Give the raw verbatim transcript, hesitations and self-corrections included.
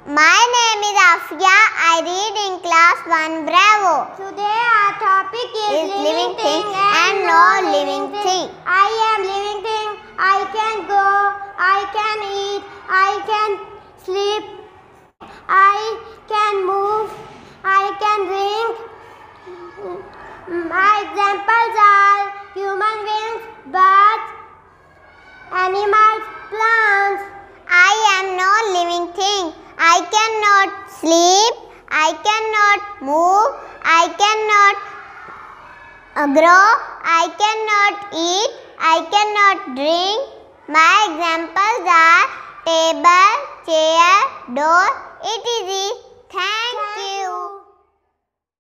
My name is Afia. I read in class one Bravo. Today our topic is, is living, living thing thing and, and no no living living thing. thing. I am living thing. I can go. I can eat. I can sleep. I can move. I can drink. My examples are human beings, birds, animals, plants. I am no living thing. I cannot sleep. I cannot move. I cannot uh, grow. I cannot eat. I cannot drink. My examples are table, chair, door, et cetera. Thank, Thank you.